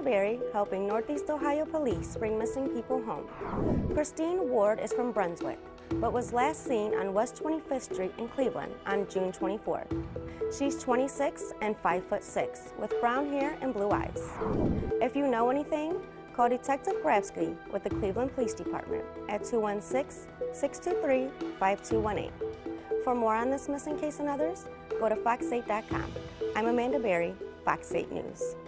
Berry, helping Northeast Ohio Police bring missing people home. Christine Ward is from Brunswick, but was last seen on West 25th Street in Cleveland on June 24th. She's 26 and 5'6", with brown hair and blue eyes. If you know anything, call Detective Grabsky with the Cleveland Police Department at 216-623-5218. For more on this missing case and others, go to fox8.com. I'm Amanda Berry, Fox 8 News.